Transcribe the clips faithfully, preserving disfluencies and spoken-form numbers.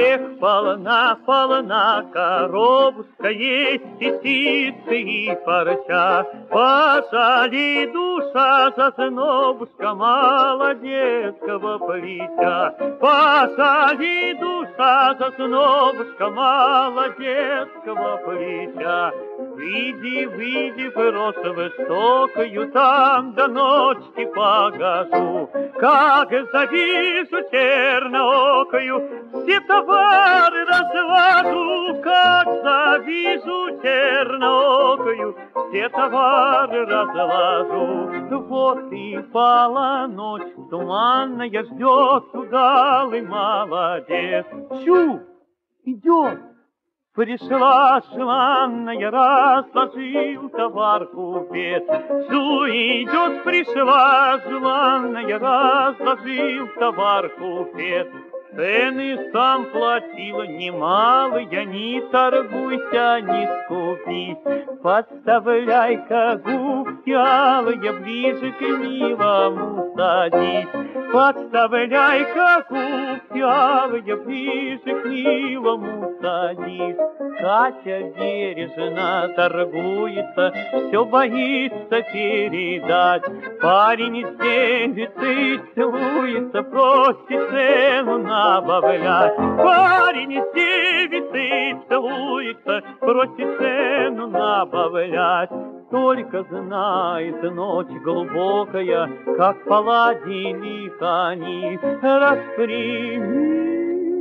Эх, полна, полна коробушка, есть и ситцы, и парча. Пожали душа за знобушка молодецкого плеча. Пожали душа за знобушка молодецкого плеча. Выйди, выйди в росу высокую, там до ночи погожу. Как завижу черноокою, все товары разложу. Как завижу черноокою, все товары разложу. Вот и пала ночь туманная, ждет удалый молодец. Чу, идет. Пришла желанная, разложил товар купец. Чу, идет, пришла желанная, разложил товар купец. Цены сам платила немалые, не торгуйся, не скупись. Подставляй-ка губки алые, ближе к милому садись. Подставляй-ка губки алые, ближе к милому садись. Катя бережно торгуется, все боится передать. Парень с девицей целуется, просит цену набавлять. Парень с девицей целуется, просит цену набавлять. Только знает ночь глубокая, как поладили они, распрями.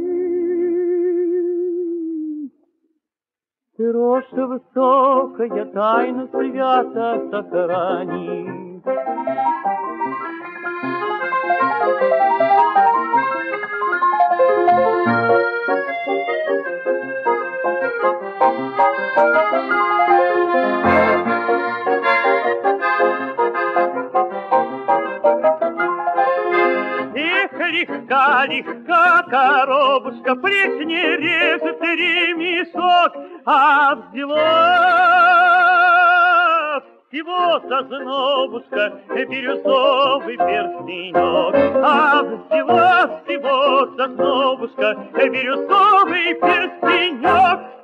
Ты рожь высокая, тайну свято сохрани. Легка, легка коробушка, плечь не режет ремешок, а взяла всего зазнобушка бирюзовый перстенек. А взяла всего зазнобушка бирюзовый перстенек.